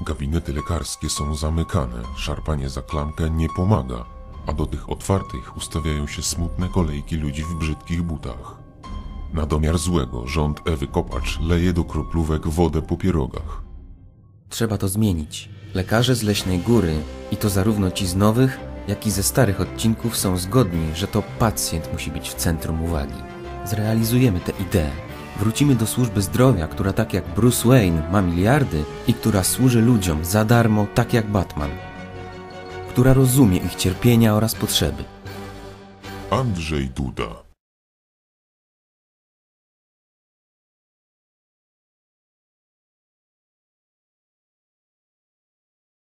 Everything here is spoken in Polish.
Gabinety lekarskie są zamykane, szarpanie za klamkę nie pomaga, a do tych otwartych ustawiają się smutne kolejki ludzi w brzydkich butach. Na domiar złego rząd Ewy Kopacz leje do kroplówek wodę po pierogach. Trzeba to zmienić. Lekarze z Leśnej Góry, i to zarówno ci z nowych, jak i ze starych odcinków, są zgodni, że to pacjent musi być w centrum uwagi. Zrealizujemy tę ideę. Wrócimy do służby zdrowia, która tak jak Bruce Wayne ma miliardy i która służy ludziom za darmo, tak jak Batman. Która rozumie ich cierpienia oraz potrzeby. Andrzej Duda.